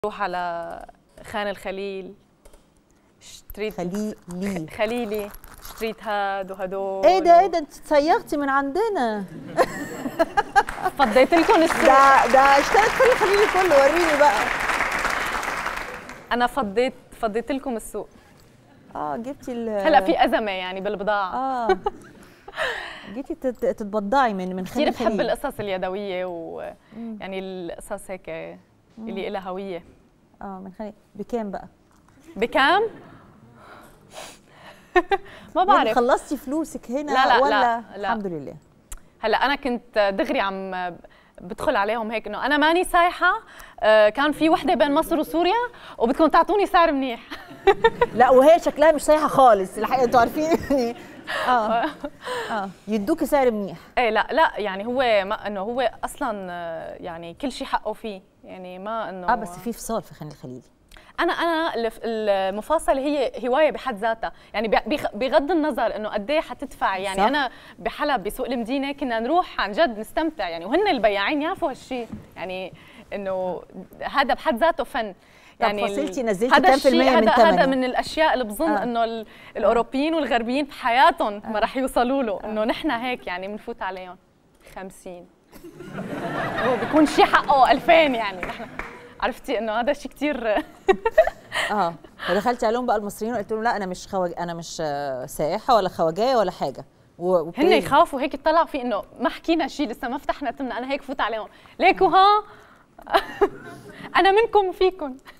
روح على خان الخليل، اشتريت خليلي، اشتريت هاد وهدول. ايه ده انت صيغتي من عندنا. فضيت لكم السوق. ده اشتريت كل الخليلي كله، وريني بقى. انا فضيت لكم السوق. جبتي هلا في ازمه يعني بالبضاعه. جيتي تتبضعي من خان الخليل. كثير بحب القصص اليدويه ويعني القصص هيك اللي لها هويه. من خليل. بكام بقى؟ بكام؟ ما بعرف. يعني خلصتي فلوسك هنا لا ولا؟ لا الحمد لله. هلا انا كنت دغري عم بدخل عليهم هيك انه انا ماني سايحه، كان في وحده بين مصر وسوريا وبدكم تعطوني سعر منيح. لا وهي شكلها مش سايحه خالص الحقيقه، انتوا عارفين يعني. يدوكي سعر منيح. ايه لا يعني هو ما انه هو اصلا يعني كل شيء حقه فيه، يعني ما انه بس في فصال في خان الخليل. انا المفاصله هي هوايه بحد ذاتها، يعني بغض النظر انه قد ايه حتدفع، يعني صح. انا بحلب بسوق المدينه كنا نروح عن جد نستمتع يعني، وهن البياعين يعرفوا هالشيء، يعني انه هذا بحد ذاته فن. يعني فصلتي نزلتي كام في المية من ثمنه؟ هذا من الاشياء اللي بظن انه الاوروبيين والغربيين في حياتهم ما رح يوصلوا له، انه نحن هيك يعني بنفوت عليهم 50 هو بيكون شيء حقه 2000 يعني نحن عرفتي انه هذا شيء كثير. فدخلتي عليهم بقى المصريين وقلت لهم لا انا مش سائحه ولا خواجايه ولا حاجه، هن يخافوا هيك يطلعوا في انه ما حكينا شيء لسه ما فتحنا تمنا، انا هيك فوت عليهم ليكوا ها. انا منكم وفيكم.